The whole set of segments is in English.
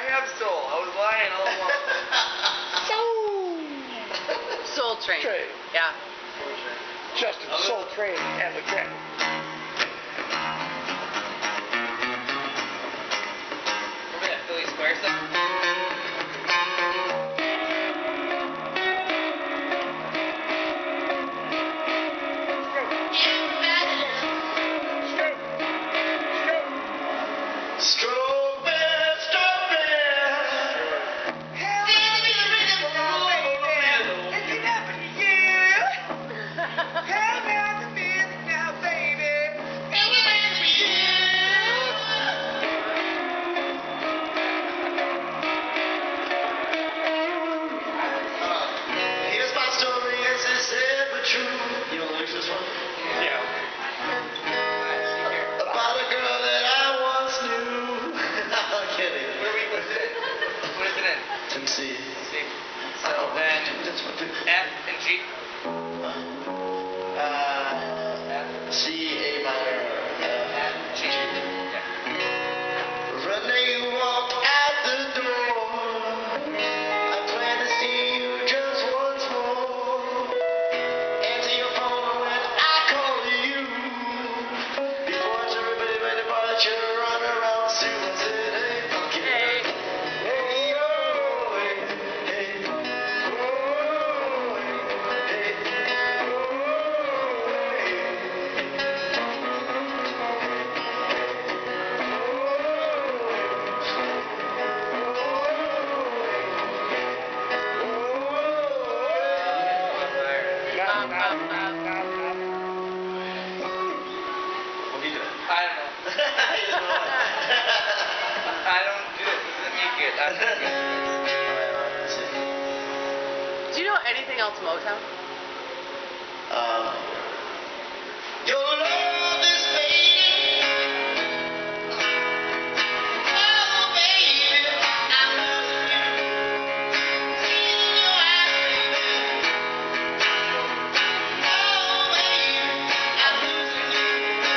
have soul. I was lying all along. Soul Train. Yeah. Justin Soul Train Alexander. Remember that Philly Square stuff? C. So then F and G. C, A minor, F, G. Yeah. Renee, you walk out the door. I plan to see you just once more. Answer your phone when I call you. Before it's everybody ready to watch you run around Sue and say, hey, funky. Hey. I don't do it. This isn't me good. I'm not good. Do you know anything else Motown? Your love is fading. Oh, baby, I'm losing you. Seeing in your eyes, oh, baby, I'm losing you.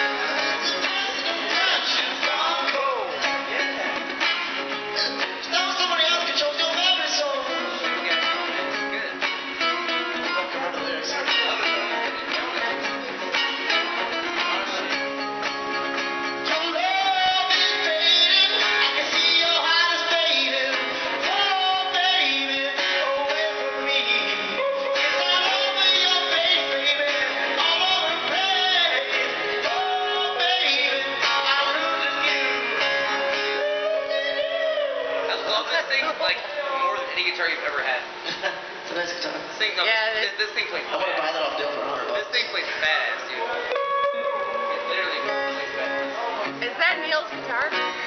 Conscience gone cold. Now somebody else controls your very soul. Good. I don't remember the lyrics. Like more than any guitar you've ever had. It's a nice guitar. This thing, no, Yeah, this thing plays I want to buy badass. that off Dale for $100. This thing plays badass, dude. It literally plays badass. Is that Neil's guitar?